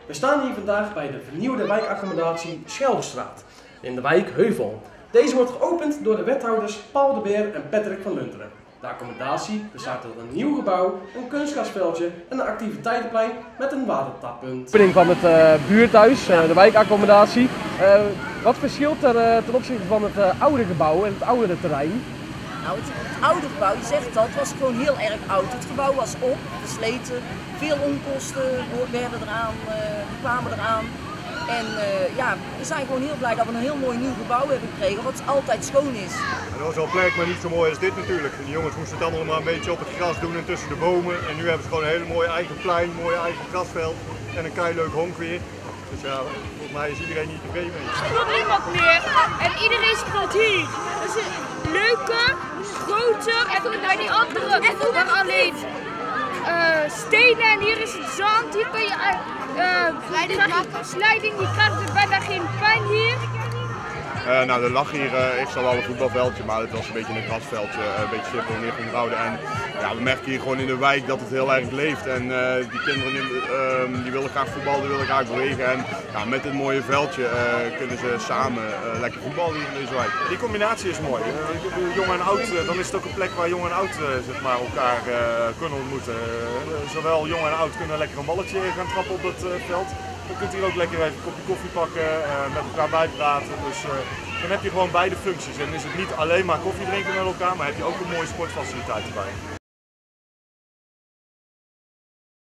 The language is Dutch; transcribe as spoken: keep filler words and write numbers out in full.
We staan hier vandaag bij de vernieuwde wijkaccommodatie Schelderstraat in de wijk Heuvel. Deze wordt geopend door de wethouders Paul de Beer en Patrick van Lunteren. De accommodatie bestaat uit een nieuw gebouw, een kunstgrasveldje en een activiteitenplein met een watertappunt. De opening van het uh, buurthuis, uh, de wijkaccommodatie. Uh, wat verschilt er uh, ten opzichte van het uh, oude gebouw en het oudere terrein? Nou, het, het oude gebouw, je zegt dat, was gewoon heel erg oud. Het gebouw was op, versleten, veel onkosten werden eraan, uh, kwamen eraan. En uh, ja, we zijn gewoon heel blij dat we een heel mooi nieuw gebouw hebben gekregen, wat altijd schoon is. En dat was wel plek, maar niet zo mooi als dit natuurlijk. De jongens moesten het allemaal maar een beetje op het gras doen en tussen de bomen. En nu hebben ze gewoon een hele mooie eigen plein, een mooie eigen grasveld en een keileuk honk weer. Dus ja, volgens mij is iedereen niet tevreden mee. Er komt niemand meer en iedereen speelt hier. Dat is een leuker, groter en bij die andere dan alleen uh, stenen en hier is het zand. Hier kun je uh, slijding, je krijgt er bijna geen pijn hier. Uh, nou, er lag hier uh, eerst al wel een voetbalveldje, maar het was een beetje een grasveldje, uh, een beetje simpel neer onderhouden. En ja, we merken hier gewoon in de wijk dat het heel erg leeft. En uh, die kinderen uh, die willen graag voetballen, die willen graag bewegen. En ja, met dit mooie veldje uh, kunnen ze samen uh, lekker voetballen hier in deze wijk. Die combinatie is mooi. Uh, jong en oud, uh, dan is het ook een plek waar jong en oud uh, zeg maar, elkaar uh, kunnen ontmoeten. Uh, zowel jong en oud kunnen lekker een balletje gaan trappen op het uh, veld. Je kunt hier ook lekker even een kopje koffie pakken, uh, met elkaar bijpraten. Dus uh, dan heb je gewoon beide functies. En is het niet alleen maar koffie drinken met elkaar, maar heb je ook een mooie sportfaciliteit erbij.